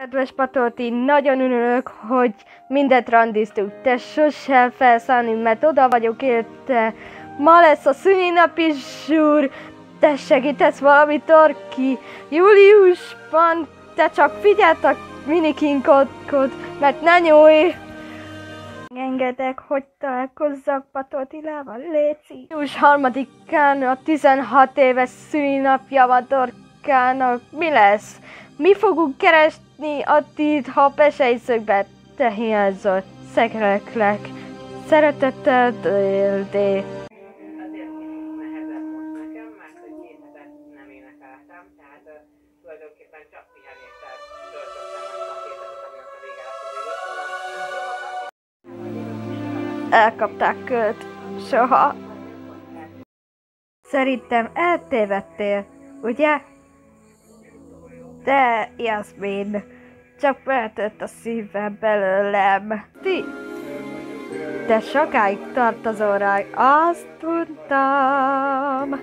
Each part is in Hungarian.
Kedves Patolti, nagyon örülök, hogy mindent randiztuk. Te sose felszállni, mert oda vagyok érte. Ma lesz a szülinapi zsúr. Te segítesz valamit, Torki? Júliusban te csak figyeld a minikinkodkod, mert ne nyúlj! Engedek, hogy találkozzak Patoltilával, léci. Július 3-án a 16 éves szülinapja van Torkának. Mi lesz? Mi fogunk keresni addig, ha pesejszögbe te hiányzol. Szeretlek. Szeretettel, D. Azért nehezebb most nekem, mert hogy 2 hetet nem énekeltem, tehát tulajdonképpen csak pihenéssel töltöttem azt a 2 hetet, ami ott a vége lesz. Elkapták őt. Soha. Szerintem eltévedtél, ugye? De, Jasmin, csak feltört a szívem belőlem. Ti? De sokáig tart az óráig, azt tudtam.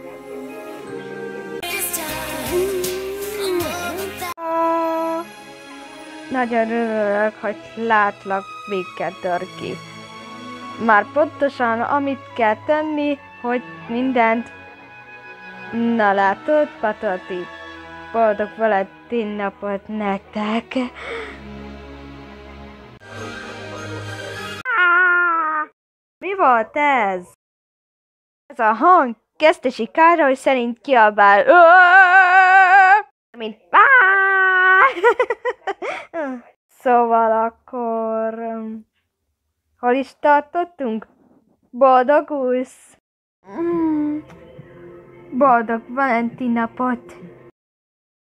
Nagyon örülök, hogy látlak minket, Dorki. Már pontosan, amit kell tenni, hogy mindent... Na látod, Patolti? Boldog Valentin napot nektek! Mi volt ez? Ez a hang Gesztesi Károly szerint kiabál. Mint Szóval akkor... Hol is tartottunk? Boldog úsz! Boldog Valentin napot!